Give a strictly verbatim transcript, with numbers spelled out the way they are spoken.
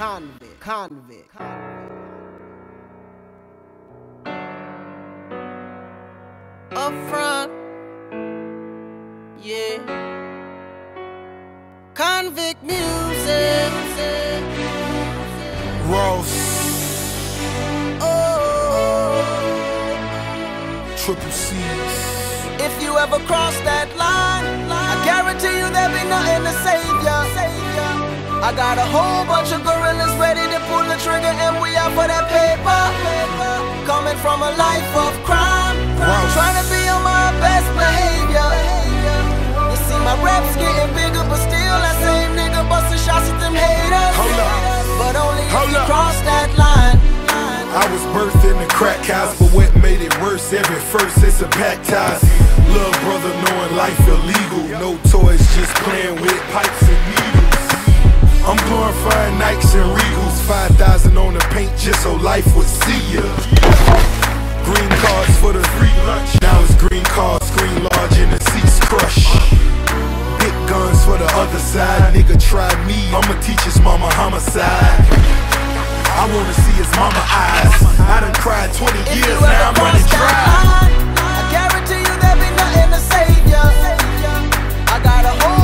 convict, convict, convict. Up front, yeah. Convict music. Ross. Oh, Triple C's. if you ever cross that line, I guarantee you there'll be nothing to save ya. I got a whole bunch of gorillas ready to pull the trigger, and we out for that paper. Coming from a life of crime, trying to be on my best behavior. You see my reps getting bigger, but still that same nigga busting shots at them haters. Hold up. But only if Hold you up. cross that line. I was birthed in the crack house, but what made it worse? Every first it's a pack ties. Little brother knowing life illegal. No toys, just playing with pipes and needles. I'm glorifying Nikes and Regals. Five thousand on the paint just so life would see ya. Green cards for the free lunch. Now it's green cards, screen large and the seats crush. Big guns for the other side. Nigga try me, I'ma teach his mama homicide. I wanna see his mama eyes. I done cried twenty years, now I'm running dry. I guarantee you there'll be nothing to save ya. I got a whole